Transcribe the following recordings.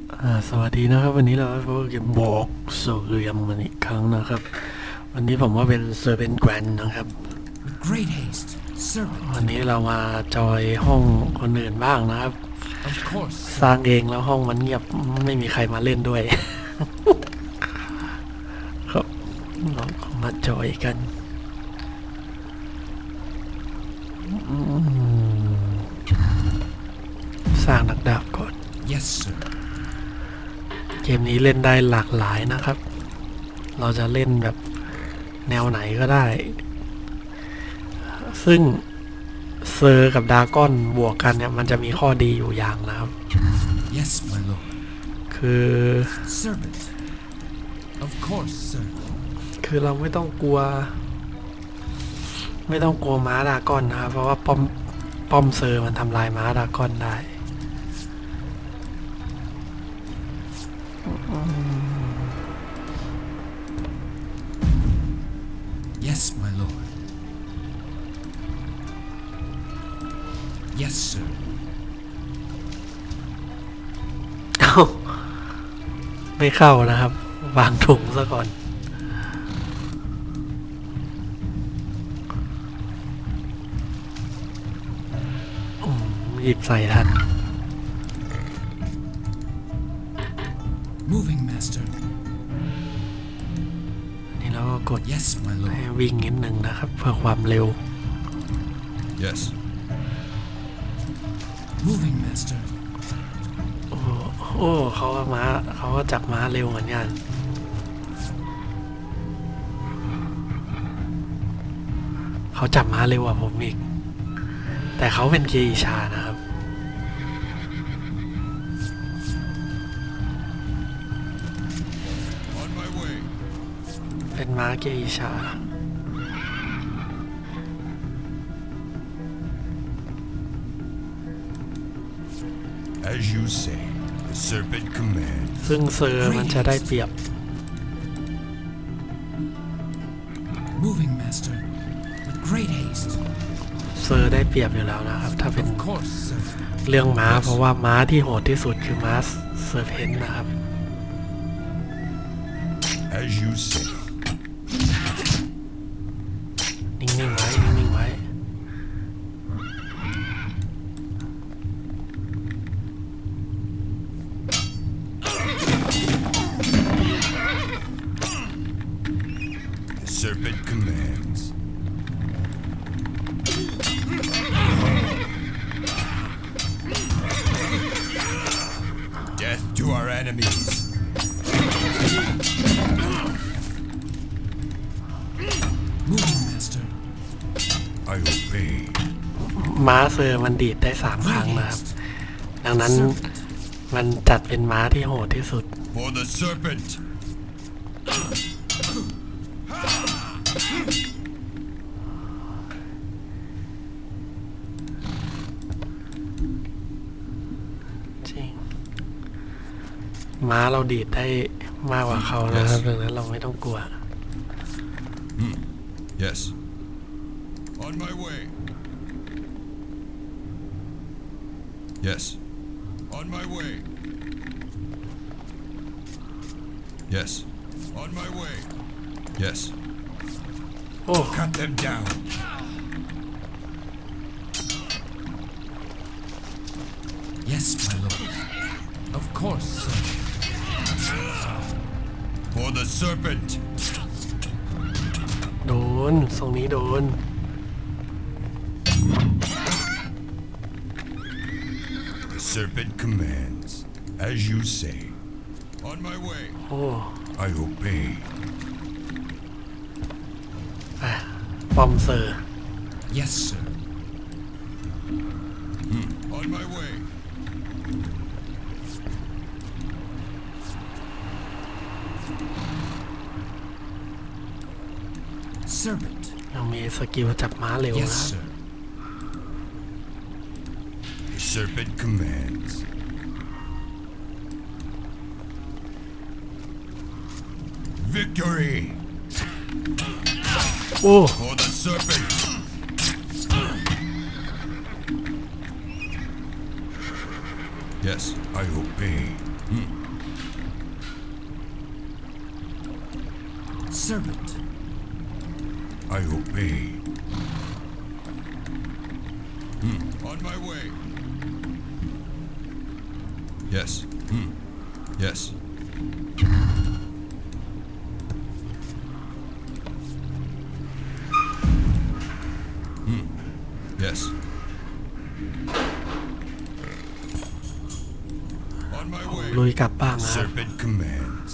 สวัสดีนะครับวันนี้เราก็จะบอกโซเรียมมันอีกครั้งนะครับวันนี้ผมว่าเป็นเซอร์เ n นแกรนนะครับวันนี้เรามาจอยห้องคนอื่นบ้างนะครับสร้างเองแล้วห้องมันเงียบไม่มีใครมาเล่นด้วย ครับเราก็มาจอยกันสร้างนักดาบก่อน Yes sir เกมนี้เล่นได้หลากหลายนะครับ เราจะเล่นแบบแนวไหนก็ได้ ซึ่งเซอร์กับดราก้อนบวกกันเนี่ยมันจะมีข้อดีอยู่อย่างนะครับ Yes my lord คือ Servant Of course sir คือเราไม่ต้องกลัวม้าดราก้อนนะครับเพราะว่าป้อมเซอร์มันทำลายม้าดราก้อนได้ Yes my lord Yes sir ไม่เข้านะครับวางถุงซะก่อนหยิบใส่ทัน Moving master นี่เราก็กด Yes my lord ให้วิ่งนิดนึงนะครับเพื่อความเร็ว Yes Moving master โอ้เขาก็จับม้าเร็วเหมือนกันเขาจับม้าเร็วกว่าผมอีกแต่เขาเป็นเกียร์อิชานะครับเป็นม้าเกียร์อิชา As you say, the serpent commands. ซึ่งเซอร์มันจะได้เปรียบ Moving master with great haste เซอร์ได้เปรียบอยู่แล้วนะครับถ้าเป็น Of course sir เรื่องม้าเพราะว่าม้าที่โหดที่สุดคือม้าเซอร์เพนต์นะครับ As you say. นิ่งๆไว้นิ่งๆไว้ The serpent commands. Death to our enemies. Moving master I obey. ม้าเซอร์มันดีดได้3 ครั้งนะครับดังนั้นมันจัดเป็นม้าที่โหดที่สุด For the serpent. จริงม้าเราดีดได้มากกว่าเขานะครับดังนั้นเราไม่ต้องกลัว Yes. On my way. Yes. On my way. Yes. On my way. Yes. โอ้ Cut them down. Yes my lord Of course sir For the serpent. โดนทรงนี้โดน The serpent commands. As you say. On my way. โอ้ I obey. ป้อมเซอร์ Yes sir On my way. Servant ยังมีสกิลจับม้าเร็ว Yes นะ sir The serpent commands. Victory โอ้ for the serpent. Yes, I obey. Servant. I obey. On my way. Yes. Yes. Yes. On my ผม way. ลุยกลับบ้างนะครับ Serpent commands.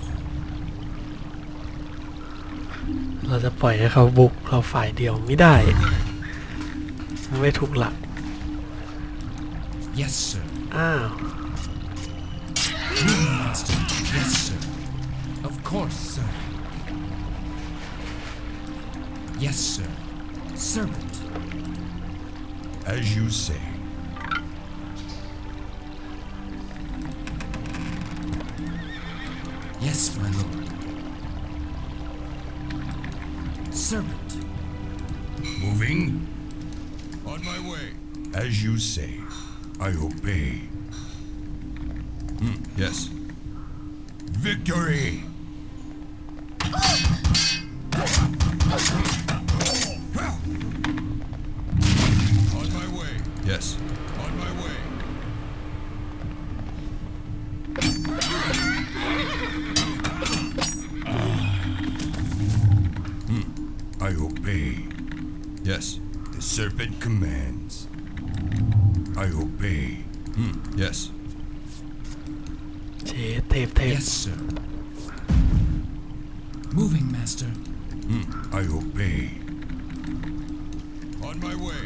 เราจะปล่อยให้เขาบุกเราฝ่ายเดียวไม่ได้ไม่ถูกหลัก Yes, sir. อ้าว Moving, master. Yes, sir. Of course, sir. Yes, sir. Servant. As you say. Yes, my lord. Servant. Moving. On my way. As you say. I obey. Yes. Victory! On my way. Yes. On my way. I obey. Yes. The serpent commands. I obey. Yes. เชเทพ Yes, sir. Moving, master. I obey. On my way.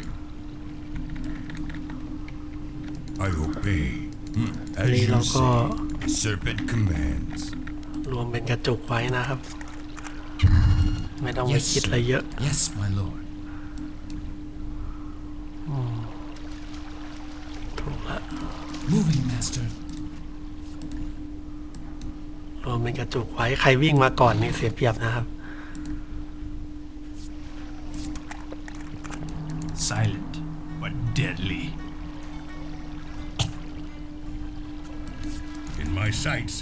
I obey. As นี่ you เราก็ say. The serpent commands. รวมเป็นกระจุกไว้นะครับ ไม่ต้องไป Yes, คิดอะไรเยอะ Yes, my lord. ถูกละ Moving, master. รวมเป็นกระจุกไว้ใครวิ่งมาก่อนนี่เสียเปรียบนะครับ Silent, but deadly. In my sights.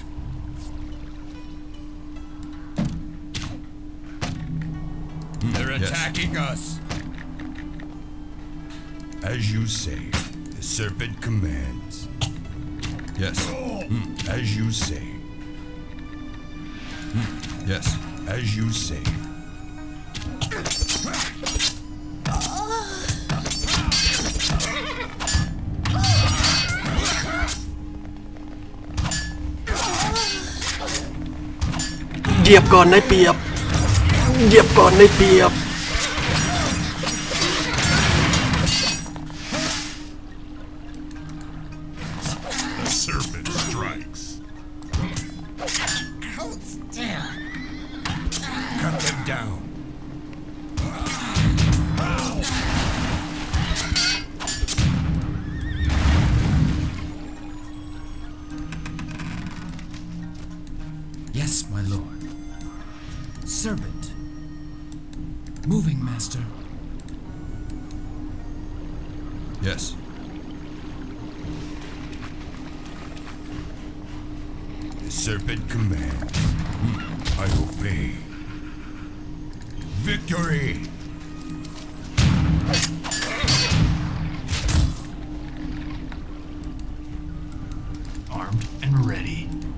They're attacking us. As you say, the serpent commands. Yes. As you say. Yes. As you say. เหยียบก่อนได้เปรียบเหยียบก่อนได้เปรียบ The serpent strikes. Cut them down. Yes, my lord. Servant. Moving, master. Yes. The serpent commands. I obey. Victory! Armed and ready.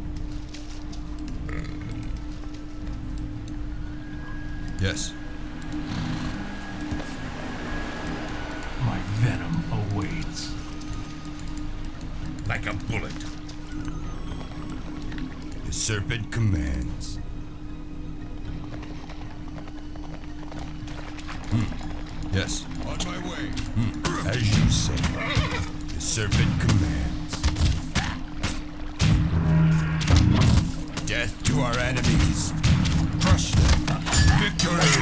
Yes. My venom awaits. Like a bullet. The serpent commands. Yes. On my way. As you say. The serpent commands. Death to our enemies. Crush them. Victory!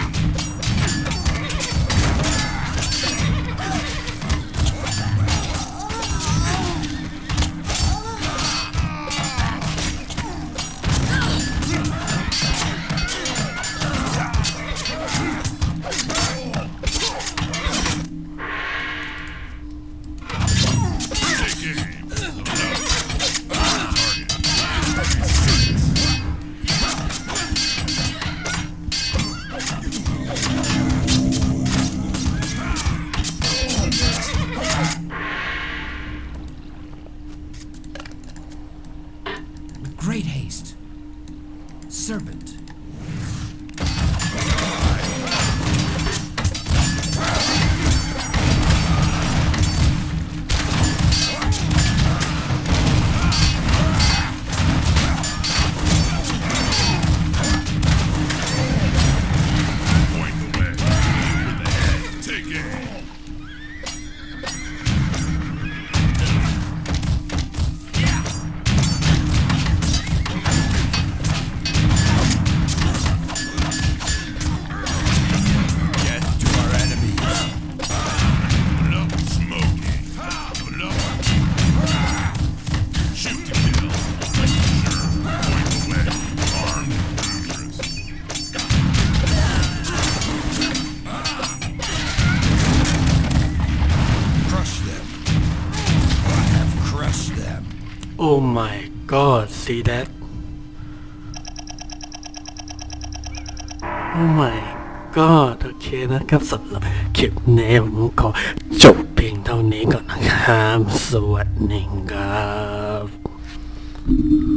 great haste. Serpent. Oh my god, see that? Oh my god โอเคนะครับสำหรับคลิปนี้ผมขอจบเพียงเท่านี้ก่อนนะครับสวัสดีครับ